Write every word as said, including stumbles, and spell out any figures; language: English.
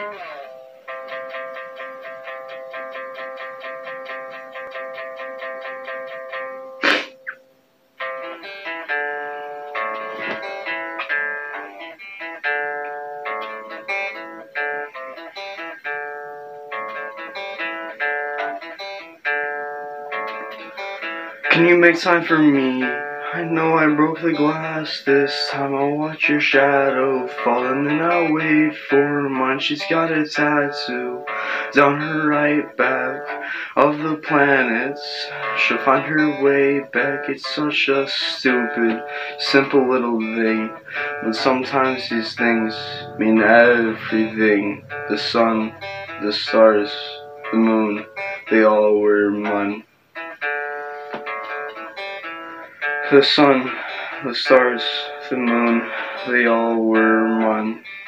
Can you make time for me? I know I broke the glass this time. I'll watch your shadow fall and then I'll wait for mine. She's got a tattoo down her right back of the planets. She'll find her way back. It's such a stupid, simple little thing, but sometimes these things mean everything. The sun, the stars, the moon, they all were mine. The sun, the stars, the moon, they all were one.